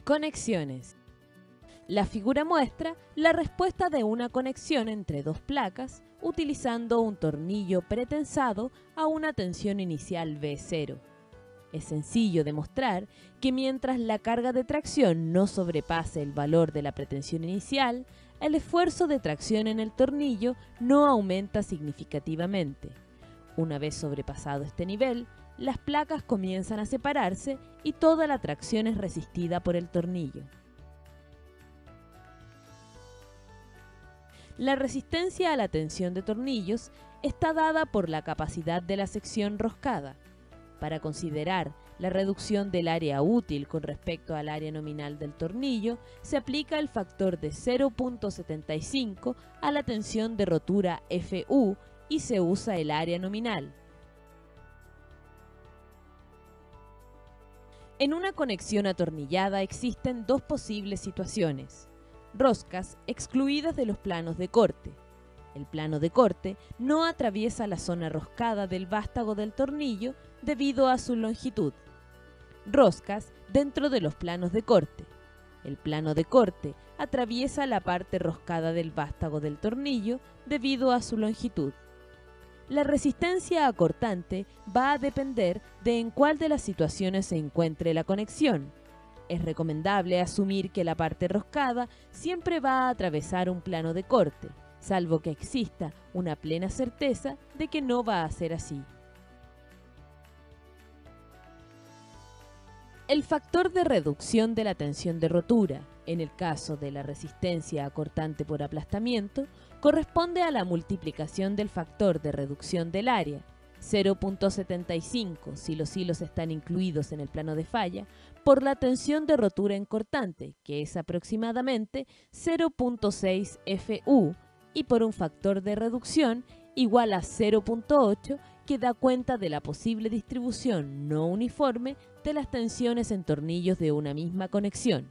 Conexiones. La figura muestra la respuesta de una conexión entre dos placas utilizando un tornillo pretensado a una tensión inicial V0. Es sencillo demostrar que mientras la carga de tracción no sobrepase el valor de la pretensión inicial, el esfuerzo de tracción en el tornillo no aumenta significativamente. Una vez sobrepasado este nivel, las placas comienzan a separarse y toda la tracción es resistida por el tornillo. La resistencia a la tensión de tornillos está dada por la capacidad de la sección roscada. Para considerar la reducción del área útil con respecto al área nominal del tornillo, se aplica el factor de 0.75 a la tensión de rotura FU y se usa el área nominal. En una conexión atornillada existen dos posibles situaciones: roscas excluidas de los planos de corte. El plano de corte no atraviesa la zona roscada del vástago del tornillo debido a su longitud. Roscas dentro de los planos de corte. El plano de corte atraviesa la parte roscada del vástago del tornillo debido a su longitud. La resistencia acortante va a depender de en cuál de las situaciones se encuentre la conexión. Es recomendable asumir que la parte roscada siempre va a atravesar un plano de corte, salvo que exista una plena certeza de que no va a ser así. El factor de reducción de la tensión de rotura, en el caso de la resistencia acortante por aplastamiento, corresponde a la multiplicación del factor de reducción del área, 0.75 si los hilos están incluidos en el plano de falla, por la tensión de rotura en cortante, que es aproximadamente 0.6 FU, y por un factor de reducción igual a 0.8, que da cuenta de la posible distribución no uniforme de las tensiones en tornillos de una misma conexión.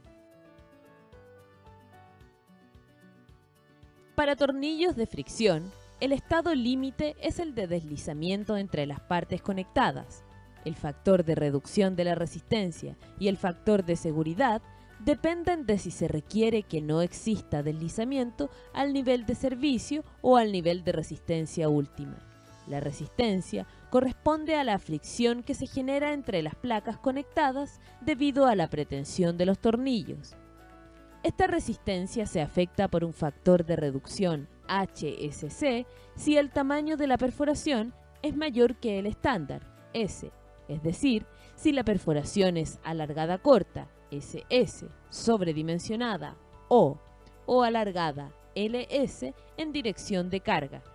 Para tornillos de fricción, el estado límite es el de deslizamiento entre las partes conectadas. El factor de reducción de la resistencia y el factor de seguridad dependen de si se requiere que no exista deslizamiento al nivel de servicio o al nivel de resistencia última. La resistencia corresponde a la fricción que se genera entre las placas conectadas debido a la pretensión de los tornillos. Esta resistencia se afecta por un factor de reducción HSC si el tamaño de la perforación es mayor que el estándar, S, es decir, si la perforación es alargada corta, SS, sobredimensionada, o alargada, LS, en dirección de carga.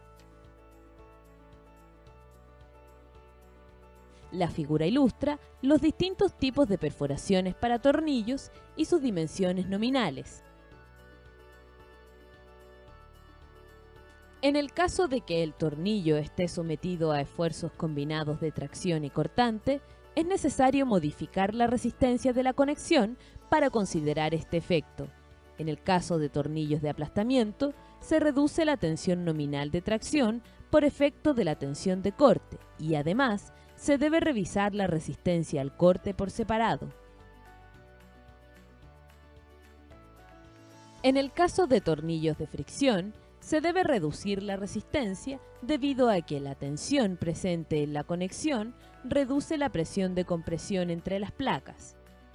La figura ilustra los distintos tipos de perforaciones para tornillos y sus dimensiones nominales. En el caso de que el tornillo esté sometido a esfuerzos combinados de tracción y cortante, es necesario modificar la resistencia de la conexión para considerar este efecto. En el caso de tornillos de aplastamiento, se reduce la tensión nominal de tracción por efecto de la tensión de corte y además se debe revisar la resistencia al corte por separado. En el caso de tornillos de fricción, se debe reducir la resistencia debido a que la tensión presente en la conexión reduce la presión de compresión entre las placas.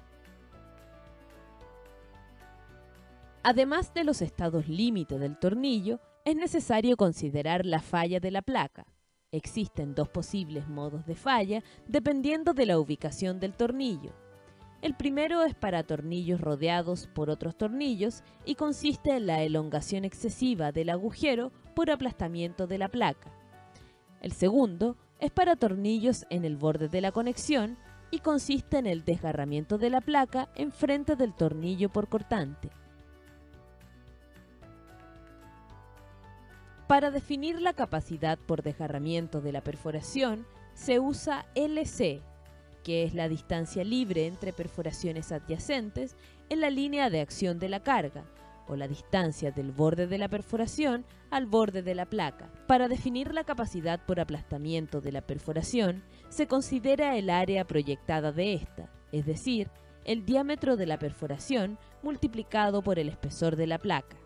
Además de los estados límite del tornillo, es necesario considerar la falla de la placa. Existen dos posibles modos de falla dependiendo de la ubicación del tornillo. El primero es para tornillos rodeados por otros tornillos y consiste en la elongación excesiva del agujero por aplastamiento de la placa. El segundo es para tornillos en el borde de la conexión y consiste en el desgarramiento de la placa enfrente del tornillo por cortante. Para definir la capacidad por desgarramiento de la perforación, se usa LC, que es la distancia libre entre perforaciones adyacentes en la línea de acción de la carga, o la distancia del borde de la perforación al borde de la placa. Para definir la capacidad por aplastamiento de la perforación, se considera el área proyectada de esta, es decir, el diámetro de la perforación multiplicado por el espesor de la placa.